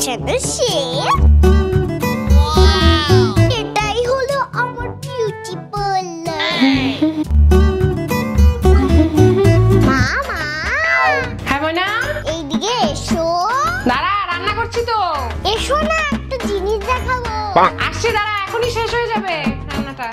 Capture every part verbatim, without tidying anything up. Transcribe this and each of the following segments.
গোছানো শেষ। এটাই হলো আমার বিউটি পার্লার। মামা, হ্যাঁ মোনা, এইদিকে এসো। দাঁড়া, রান্না করছি তো। এসো না, একটা জিনিস দেখাবো। আসছে, দাঁড়া, এখনই শেষ হয়ে যাবে রান্নাটা।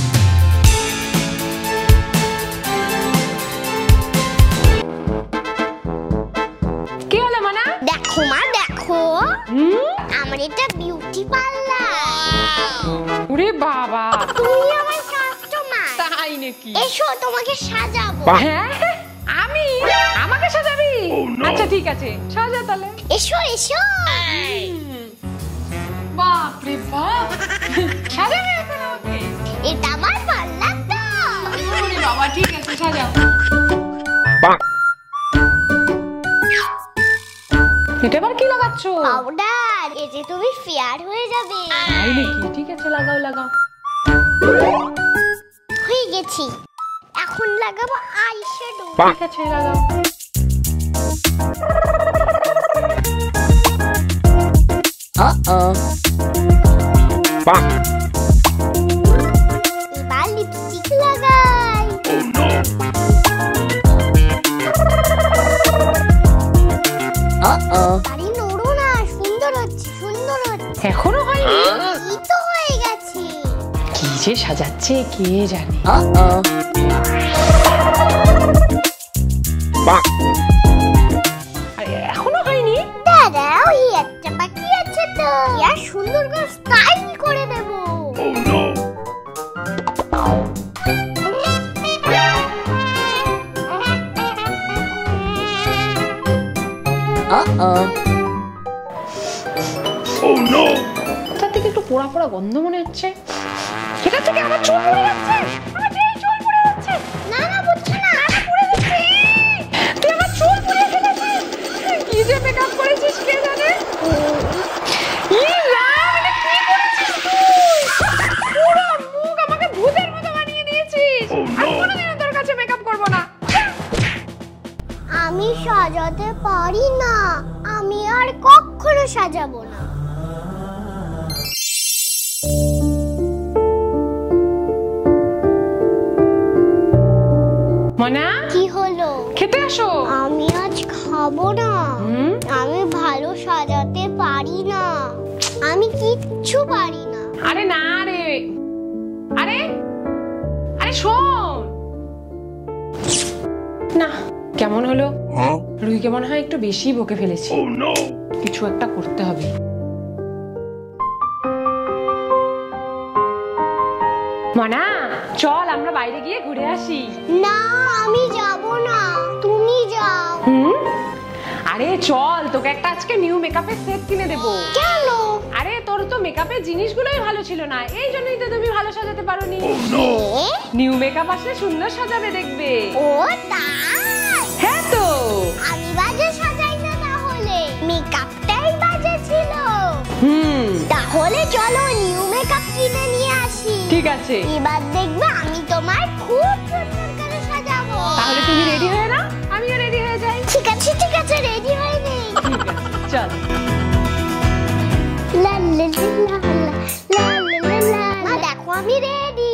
কি হলো মোনা? দেখো মা, দেখো আমার এটা বিউটি পার্লার। ওরে বাবা, তুমি আমার কাস্টমার। তাই নাকি? এসো, তোমাকে সাজাবো। হ্যাঁ, আমি? আমাকে সাজাবি? আচ্ছা ঠিক আছে, সাজা তাহলে। এসো এসো। বাপ রে বাপ, সাজাবে এখন আমাকে? এটা আমার পার্লার তো। ওরে বাবা, ঠিক আছে, সাজাও। এটা আবার কি লাগাচ্ছো? পাউডার, এই যে তুমি ফেয়ার হয়ে যাবে। তাই নাকি? ঠিক আছে, লাগাও লাগাও। হয়ে গেছি, এখন লাগাবো আইশ্যাডো। ঠিক আছে, লাগাও। Uh-oh. এবার লিপস্টিক লাগাই। Oh no. Uh-oh. বাড়ি নড়ো না, সুন্দর হচ্ছে, সুন্দর হচ্ছে। এখনো হয়নি? এই তো হয়ে গেছে। কি যে সাজাচ্ছে কে জানে। Uh-oh. আরে এখনো হয়নি? দাঁড়াও, এই একটা বাকি আছে তো। আর সুন্দর করে স্টাইল করে দেব। Oh no. Uh-oh. Oh no. কোথা থেকে একটু পোড়া পোড়া গন্ধ মনে হচ্ছে। এটা থেকে আমার চুল পড়ে যাচ্ছে। আমার যে চুল পড়ে যাচ্ছে। না না, বুঝছো না, আমি পড়ে যাচ্ছি। তুই আমার চুল পড়ে ফেলেছিস। কি যে মেকআপ করেছিস কে জানে। ই রাম, এটা কি করেছিস তুই? পুরো মুখ আমাকে ভূতের মতো বানিয়ে দিয়েছিস। Oh no. আর কোনোদিনও তোর কাছে মেকআপ করব না। আমি সাজাতে পারি না, আমি আর কখনো সাজাবো না। মোনা, কি হলো? খেতে আসো। আমি আজ খাবো না। হুম? আমি ভালো সাজাতে পারি না, আমি কিচ্ছু পারি না। আরে না রে, আরে আরে শোন না, কেমন হলো? Huh? রুহিকে মনে হয় একটু বেশি বকে ফেলেছি। Oh no. কিছু একটা করতে হবে। মনা, চল আমরা বাইরে গিয়ে ঘুরে আসি। না, আমি যাব না, তুমি যাও। হুম? আরে চল, তোকে একটা আজকে নিউ মেকআপের সেট কিনে দেবো। কেন? আরে তোর তো মেকআপের জিনিসগুলোই ভালো ছিল না, এই জন্যই তো তুমি ভালো সাজাতে পারোনি। Oh no. এ? নিউ মেকআপ আসলে সুন্দর সাজাবে দেখবে। ও তাই? হ্যাঁ তো। আমি বাজে সাজাই না তাহলে, মেকআপটাই বাজে ছিল। হুম, তাহলে চলো নিউ মেকআপ কিনে নিয়ে আসি। ঠিক আছে। এবার দেখবে আমি তোমায় খুব সুন্দর করে সাজাবো। তাহলে তুমি রেডি হয়ে নাও, আমিও রেডি হয়ে যাই। ঠিক আছে ঠিক আছে, রেডি হয়ে নেই। ঠিক আছে, চল। লা লা লা লা লা লা লা। মা দেখো, আমি রেডি।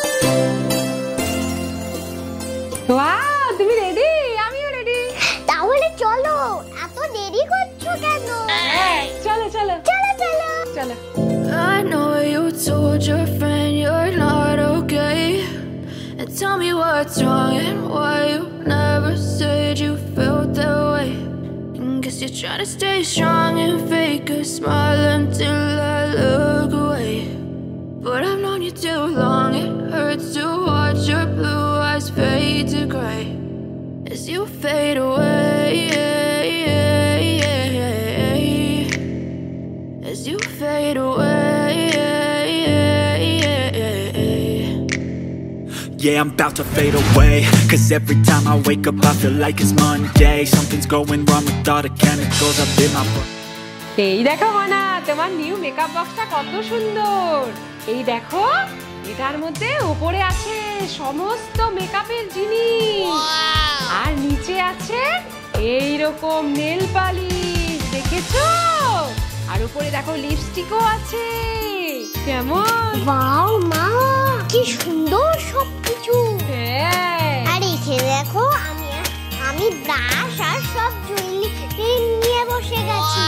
ওয়াও, তুমি রেডি, আমিও রেডি। তাহলে চলো, এত দেরি করছো কেন? চলো চলো চলো চলো। চলো। I know you told your friend you're not okay. And tell me what's wrong and why you never said you felt that way. And guess you're trying to stay strong and fake a smile until I look away. But I've known you too long, it hurts to watch your blue eyes fade to gray as you fade away. As you fade away. Yeah, I'm about to fade away. Cause every time I wake up I feel like it's Monday. Something's going wrong with all the chemicals up in my brain. এই দেখো মোনা, তোমার new makeup বক্সটা কত সুন্দর। এই দেখো, এটার মধ্যে উপরে আছে সমস্ত মেকআপের জিনিস, আর নিচে আছে এই রকম নেল পালিশ। দেখেছো? আর উপরে দেখো লিপস্টিকও আছে। কেমন? ওয়াও মা, কি সুন্দর সবকিছু। হ্যাঁ। আর এখানে দেখো আমি আমি ব্রাশ আর সব জুয়েলারি নিয়ে বসে গেছি।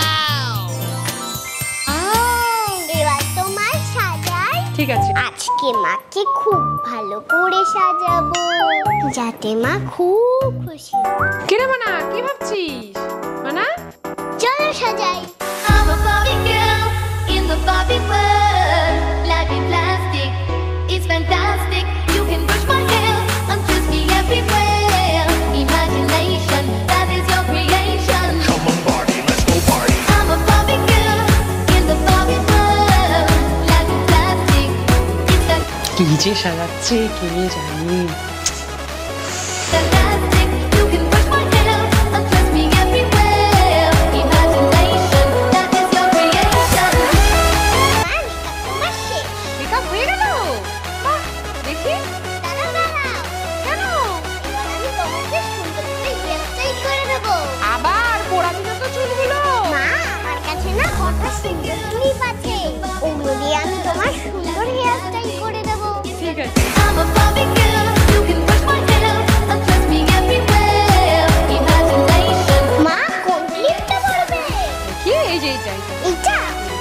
এবার তোমার সাজাই। ঠিক আছে। আজকে মাকে খুব ভালো করে সাজাবো যাতে মা খুব খুশি। কিরে মানা, কি ভাবছিস? মানা চলো সাজাই। I'm a Barbie girl in the Barbie world. Life in plastic, it's fantastic. You can brush my hair and twist me everywhere. Imagination, that is your creation. Come on, Barbie, let's go party. I'm a Barbie girl in the Barbie world. Life in plastic, it's কি যে সাজাচ্ছে কে জানি। fantastic. You can brush my hair and twist me everywhere. Imagination, that is your creation. মা, তোমার শেষ। Makeup হয়ে গেল? বাহ, দেখি। দাঁড়াও, দাঁড়াও। কেন? এবার আমি তোমাকে সুন্দর করে হেয়ারস্টাইল করে দেবো। আবার পোড়াবি না তো চুলগুলো? মা, আমার কাছে না কত সুন্দর ক্লিপ আছে, ওগুলো দিয়ে আমি তোমার সুন্দর হেয়ারস্টাইল করে দেবো। ঠিক আছে। I'm a Barbie girl. You can brush my hair and twist me everywhere. Imagination. মা, কোন ক্লিপটা পরবে? কি এই যে এইটাই? এটা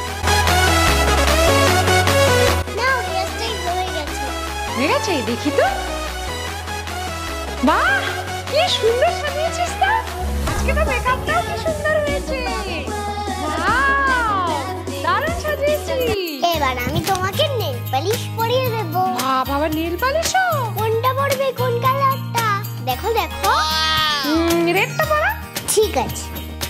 নাও, হেয়ারস্টাইল হয়ে গেছে। হয়ে গেছে, দেখি তো। বাহ, কি সুন্দর সাজিয়েছিস তো। আজকে তো মেকআপটাও কি সুন্দর হয়েছে। ওয়াও, দারুণ সাজিয়েছিস। এবার আমি তোমাকে নেল পালিশ পরিয়ে দেবো। বাবা, আবার নেল পালিশও? কোনটা পরবে, কোন কালারটা? দেখো দেখো। রেডটা পরা। ঠিক আছে।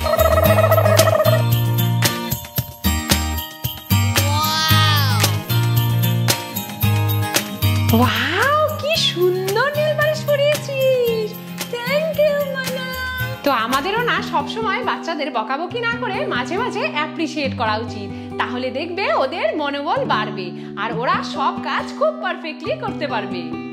ওয়াও, কি সুন্দর নেল পালিশ পরিয়েছিস। থ্যাংক ইউ মানা। তো আমাদেরও না সবসময় বাচ্চাদের বকাবকি না করে মাঝে মাঝে অ্যাপ্রিশিয়েট করা উচিত। তাহলে দেখবে ওদের মনোবল বাড়বে আর ওরা সব কাজ খুব পারফেক্টলি করতে পারবে।